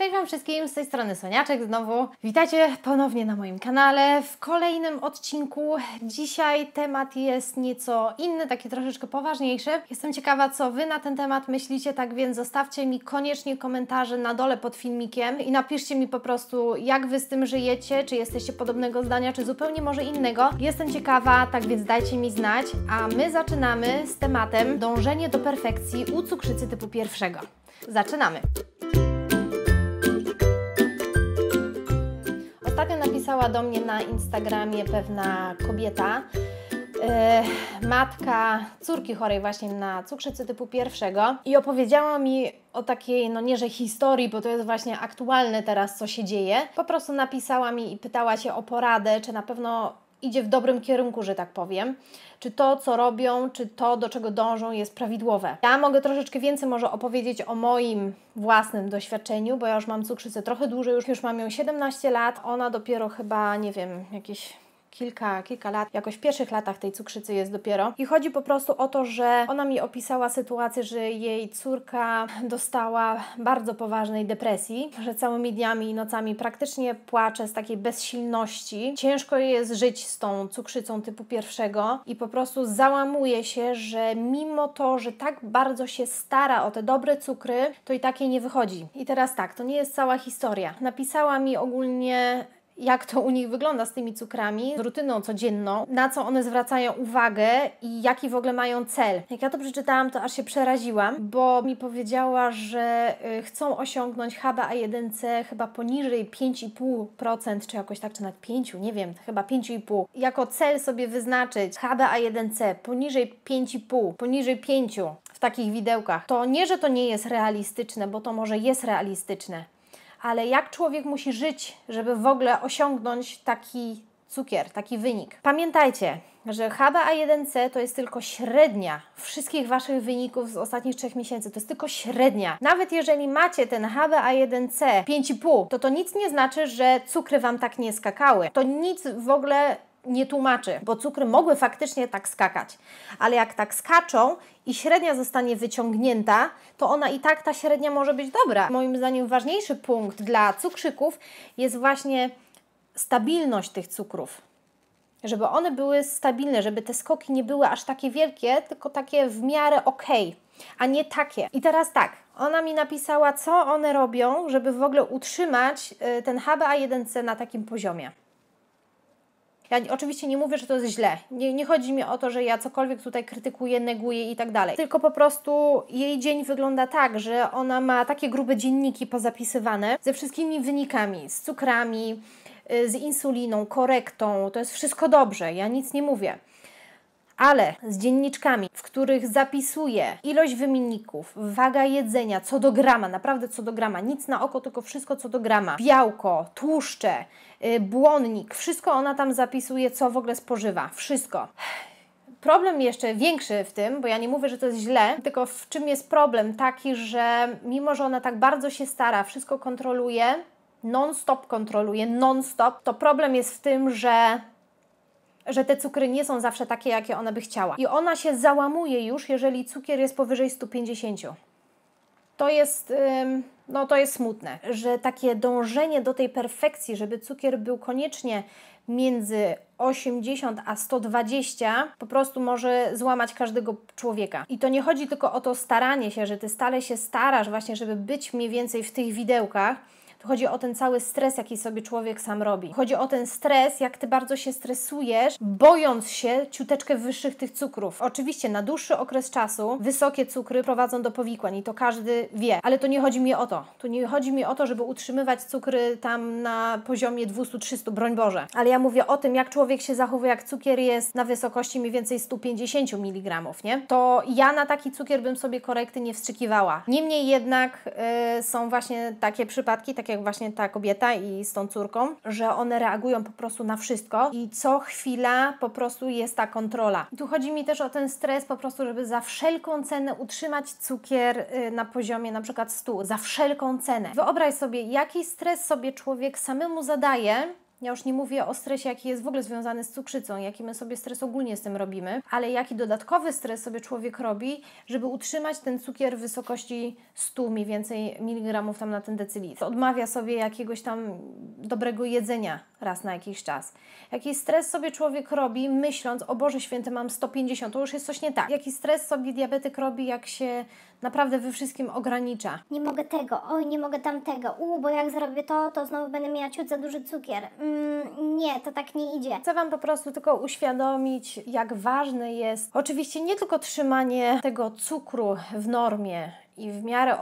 Cześć Wam wszystkim, z tej strony Soniaczek znowu. Witajcie ponownie na moim kanale w kolejnym odcinku. Dzisiaj temat jest nieco inny, taki troszeczkę poważniejszy. Jestem ciekawa, co Wy na ten temat myślicie, tak więc zostawcie mi koniecznie komentarze na dole pod filmikiem i napiszcie mi po prostu, jak Wy z tym żyjecie, czy jesteście podobnego zdania, czy zupełnie może innego. Jestem ciekawa, tak więc dajcie mi znać, a my zaczynamy z tematem dążenie do perfekcji u cukrzycy typu pierwszego. Zaczynamy! Ostatnio napisała do mnie na Instagramie pewna kobieta, matka córki chorej właśnie na cukrzycę typu pierwszego i opowiedziała mi o takiej, no nie że historii, bo to jest właśnie aktualne teraz, co się dzieje. Po prostu napisała mi i pytała się o poradę, czy na pewno idzie w dobrym kierunku, że tak powiem. Czy to, co robią, czy to, do czego dążą, jest prawidłowe. Ja mogę troszeczkę więcej może opowiedzieć o moim własnym doświadczeniu, bo ja już mam cukrzycę trochę dłużej, już mam ją 17 lat. Ona dopiero chyba, nie wiem, jakieś kilka lat, jakoś w pierwszych latach tej cukrzycy jest dopiero. I chodzi po prostu o to, że ona mi opisała sytuację, że jej córka dostała bardzo poważnej depresji, że całymi dniami i nocami praktycznie płacze z takiej bezsilności. Ciężko jest żyć z tą cukrzycą typu pierwszego i po prostu załamuje się, że mimo to, że tak bardzo się stara o te dobre cukry, to i tak jej nie wychodzi. I teraz tak, to nie jest cała historia. Napisała mi ogólnie, jak to u nich wygląda z tymi cukrami, z rutyną codzienną, na co one zwracają uwagę i jaki w ogóle mają cel. Jak ja to przeczytałam, to aż się przeraziłam, bo mi powiedziała, że chcą osiągnąć HbA1c chyba poniżej 5,5%, czy jakoś tak, czy nawet 5, nie wiem, chyba 5,5. Jako cel sobie wyznaczyć HbA1c poniżej 5,5, poniżej 5 w takich widełkach. To nie, że to nie jest realistyczne, bo to może jest realistyczne, ale jak człowiek musi żyć, żeby w ogóle osiągnąć taki cukier, taki wynik. Pamiętajcie, że HbA1c to jest tylko średnia wszystkich Waszych wyników z ostatnich 3 miesięcy. To jest tylko średnia. Nawet jeżeli macie ten HbA1c 5,5, to nic nie znaczy, że cukry Wam tak nie skakały. To nic w ogóle nie tłumaczy, bo cukry mogły faktycznie tak skakać, ale jak tak skaczą i średnia zostanie wyciągnięta, to ona i tak, ta średnia może być dobra. Moim zdaniem ważniejszy punkt dla cukrzyków jest właśnie stabilność tych cukrów. Żeby one były stabilne, żeby te skoki nie były aż takie wielkie, tylko takie w miarę okej, a nie takie. I teraz tak, ona mi napisała, co one robią, żeby w ogóle utrzymać ten HbA1c na takim poziomie. Ja oczywiście nie mówię, że to jest źle. Nie chodzi mi o to, że ja cokolwiek tutaj krytykuję, neguję i tak dalej. Tylko po prostu jej dzień wygląda tak, że ona ma takie grube dzienniki pozapisywane ze wszystkimi wynikami, z cukrami, z insuliną, korektą. To jest wszystko dobrze, ja nic nie mówię. Ale z dzienniczkami, w których zapisuje ilość wymienników, waga jedzenia, co do grama, naprawdę co do grama, nic na oko, tylko wszystko co do grama, białko, tłuszcze, błonnik, wszystko ona tam zapisuje, co w ogóle spożywa, wszystko. Problem jeszcze większy w tym, bo ja nie mówię, że to jest źle, tylko w czym jest problem taki, że mimo, że ona tak bardzo się stara, wszystko kontroluje, non-stop kontroluje, non-stop, to problem jest w tym, że te cukry nie są zawsze takie, jakie ona by chciała. I ona się załamuje już, jeżeli cukier jest powyżej 150. To jest, to jest smutne, że takie dążenie do tej perfekcji, żeby cukier był koniecznie między 80 a 120, po prostu może złamać każdego człowieka. I to nie chodzi tylko o to staranie się, że Ty stale się starasz właśnie, żeby być mniej więcej w tych widełkach. To chodzi o ten cały stres, jaki sobie człowiek sam robi. Chodzi o ten stres, jak Ty bardzo się stresujesz, bojąc się ciuteczkę wyższych tych cukrów. Oczywiście na dłuższy okres czasu wysokie cukry prowadzą do powikłań i to każdy wie, ale to nie chodzi mi o to. Tu nie chodzi mi o to, żeby utrzymywać cukry tam na poziomie 200-300, broń Boże. Ale ja mówię o tym, jak człowiek się zachowuje, jak cukier jest na wysokości mniej więcej 150 mg, nie? To ja na taki cukier bym sobie korekty nie wstrzykiwała. Niemniej jednak są właśnie takie przypadki, takie jak właśnie ta kobieta i z tą córką, że one reagują po prostu na wszystko i co chwila po prostu jest ta kontrola. I tu chodzi mi też o ten stres po prostu, żeby za wszelką cenę utrzymać cukier na poziomie na przykład 100, za wszelką cenę. Wyobraź sobie, jaki stres sobie człowiek samemu zadaje, Ja już nie mówię o stresie, jaki jest w ogóle związany z cukrzycą, jaki my sobie stres ogólnie z tym robimy, ale jaki dodatkowy stres sobie człowiek robi, żeby utrzymać ten cukier w wysokości 100 mniej więcej miligramów tam na ten decylitr. Odmawia sobie jakiegoś tam dobrego jedzenia raz na jakiś czas. Jaki stres sobie człowiek robi, myśląc, o Boże Święty, mam 150, to już jest coś nie tak. Jaki stres sobie diabetyk robi, jak się naprawdę we wszystkim ogranicza. Nie mogę tego, oj, nie mogę tamtego, bo jak zrobię to znowu będę miała ciut za duży cukier. Nie, to tak nie idzie. Chcę Wam po prostu tylko uświadomić, jak ważne jest oczywiście nie tylko trzymanie tego cukru w normie i w miarę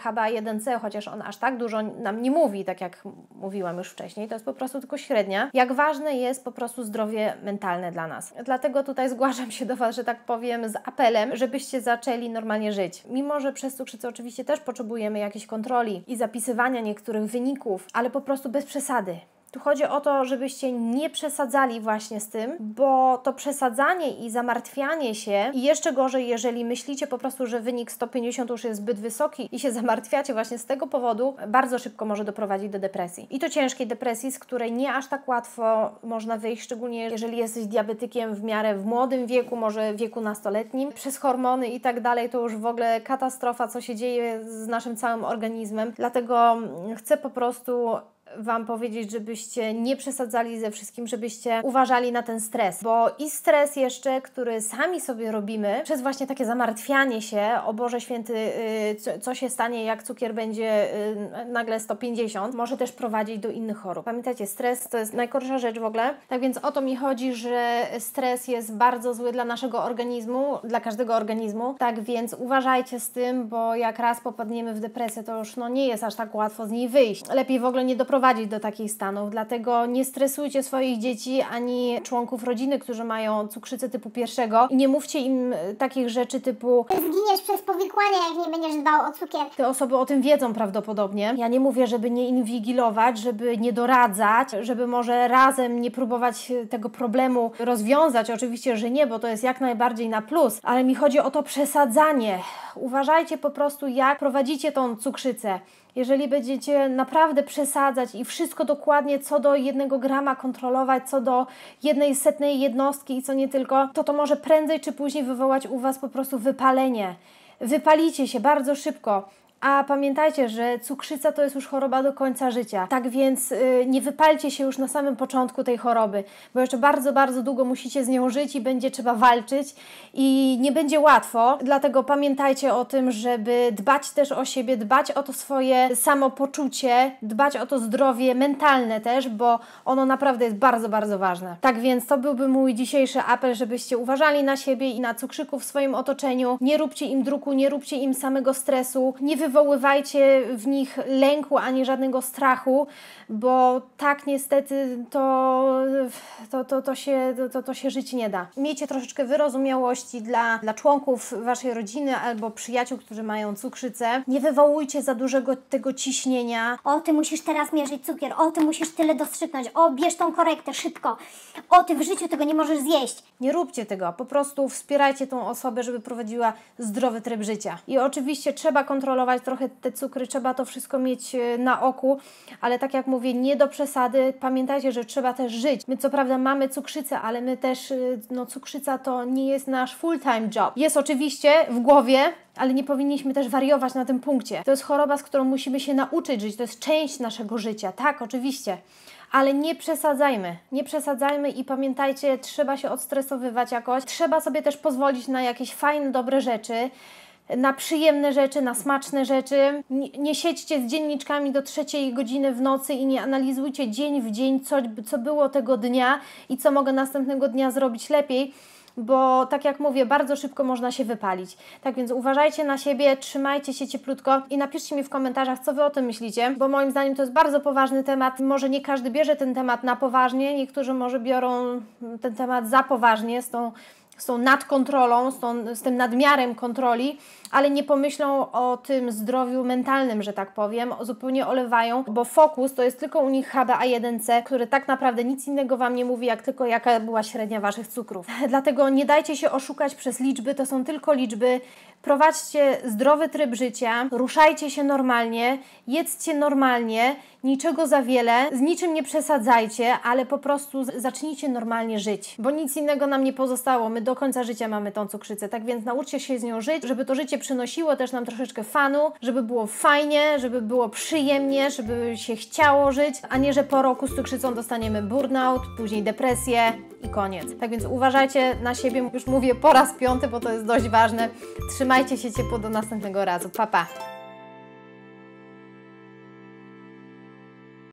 HbA1c, chociaż on aż tak dużo nam nie mówi, tak jak mówiłam już wcześniej, to jest po prostu tylko średnia. Jak ważne jest po prostu zdrowie mentalne dla nas. Dlatego tutaj zgłaszam się do Was, że tak powiem, z apelem, żebyście zaczęli normalnie żyć. Mimo że przez cukrzycę oczywiście też potrzebujemy jakiejś kontroli i zapisywania niektórych wyników, ale po prostu bez przesady. Tu chodzi o to, żebyście nie przesadzali właśnie z tym, bo to przesadzanie i zamartwianie się i jeszcze gorzej, jeżeli myślicie po prostu, że wynik 150 już jest zbyt wysoki i się zamartwiacie właśnie z tego powodu, bardzo szybko może doprowadzić do depresji. I to ciężkiej depresji, z której nie aż tak łatwo można wyjść, szczególnie jeżeli jesteś diabetykiem w miarę w młodym wieku, może wieku nastoletnim. Przez hormony i tak dalej to już w ogóle katastrofa, co się dzieje z naszym całym organizmem. Dlatego chcę po prostu Wam powiedzieć, żebyście nie przesadzali ze wszystkim, żebyście uważali na ten stres, bo i stres jeszcze, który sami sobie robimy, przez właśnie takie zamartwianie się, o Boże Święty, co się stanie, jak cukier będzie nagle 150, może też prowadzić do innych chorób. Pamiętajcie, stres to jest najgorsza rzecz w ogóle, tak więc o to mi chodzi, że stres jest bardzo zły dla naszego organizmu, dla każdego organizmu, tak więc uważajcie z tym, bo jak raz popadniemy w depresję, to już nie jest aż tak łatwo z niej wyjść. Lepiej w ogóle nie doprowadzić do takich stanów, dlatego nie stresujcie swoich dzieci ani członków rodziny, którzy mają cukrzycę typu 1 i nie mówcie im takich rzeczy typu Zginiesz przez powikłania, jak nie będziesz dbał o cukier. te osoby o tym wiedzą prawdopodobnie. Ja nie mówię, żeby nie inwigilować, żeby nie doradzać, żeby może razem nie próbować tego problemu rozwiązać. Oczywiście, że nie, bo to jest jak najbardziej na plus, ale mi chodzi o to przesadzanie. Uważajcie po prostu, jak prowadzicie tą cukrzycę. Jeżeli będziecie naprawdę przesadzać i wszystko dokładnie co do 1 grama kontrolować, co do 1/100 jednostki i co nie tylko, to może prędzej czy później wywołać u Was po prostu wypalenie. Wypalicie się bardzo szybko. A pamiętajcie, że cukrzyca to jest już choroba do końca życia. Tak więc nie wypalcie się już na samym początku tej choroby, bo jeszcze bardzo, bardzo długo musicie z nią żyć i będzie trzeba walczyć i nie będzie łatwo. Dlatego pamiętajcie o tym, żeby dbać też o siebie, dbać o to swoje samopoczucie, dbać o to zdrowie mentalne też, bo ono naprawdę jest bardzo, bardzo ważne. Tak więc to byłby mój dzisiejszy apel, żebyście uważali na siebie i na cukrzyków w swoim otoczeniu. Nie róbcie im druku, nie róbcie im samego stresu, nie wywoływajcie w nich lęku ani żadnego strachu, bo tak niestety to się żyć nie da. Miejcie troszeczkę wyrozumiałości dla członków Waszej rodziny albo przyjaciół, którzy mają cukrzycę. Nie wywołujcie za dużego tego ciśnienia. O, ty musisz teraz mierzyć cukier, o, ty musisz tyle dostrzyknąć, o, bierz tą korektę, szybko, o, ty w życiu tego nie możesz zjeść. Nie róbcie tego, po prostu wspierajcie tą osobę, żeby prowadziła zdrowy tryb życia. I oczywiście trzeba kontrolować trochę te cukry, trzeba to wszystko mieć na oku, ale tak jak mówię, nie do przesady. Pamiętajcie, że trzeba też żyć. My co prawda mamy cukrzycę, ale my też, cukrzyca to nie jest nasz full-time job. Jest oczywiście w głowie, ale nie powinniśmy też wariować na tym punkcie. To jest choroba, z którą musimy się nauczyć żyć, to jest część naszego życia, tak, oczywiście. Ale nie przesadzajmy i pamiętajcie, trzeba się odstresowywać jakoś, trzeba sobie też pozwolić na jakieś fajne, dobre rzeczy, na przyjemne rzeczy, na smaczne rzeczy. Nie siedźcie z dzienniczkami do 3 godziny w nocy i nie analizujcie dzień w dzień, co było tego dnia i co mogę następnego dnia zrobić lepiej, bo tak jak mówię, bardzo szybko można się wypalić. Tak więc uważajcie na siebie, trzymajcie się cieplutko i napiszcie mi w komentarzach, co Wy o tym myślicie, bo moim zdaniem to jest bardzo poważny temat. Może nie każdy bierze ten temat na poważnie, niektórzy może biorą ten temat za poważnie, z tą nadkontrolą, z tym nadmiarem kontroli, ale nie pomyślą o tym zdrowiu mentalnym, że tak powiem, zupełnie olewają, bo fokus to jest tylko u nich HbA1c, który tak naprawdę nic innego Wam nie mówi, jak tylko jaka była średnia Waszych cukrów. Dlatego nie dajcie się oszukać przez liczby, to są tylko liczby. prowadźcie zdrowy tryb życia, ruszajcie się normalnie, jedzcie normalnie, niczego za wiele, z niczym nie przesadzajcie, ale po prostu zacznijcie normalnie żyć, bo nic innego nam nie pozostało. My do końca życia mamy tą cukrzycę, tak więc nauczcie się z nią żyć, żeby to życie przynosiło też nam troszeczkę fanu, żeby było fajnie, żeby było przyjemnie, żeby się chciało żyć, a nie, że po roku z cukrzycą dostaniemy burnout, później depresję i koniec. Tak więc uważajcie na siebie, już mówię po raz 5, bo to jest dość ważne. Trzymajcie się ciepło, do następnego razu. Pa, pa!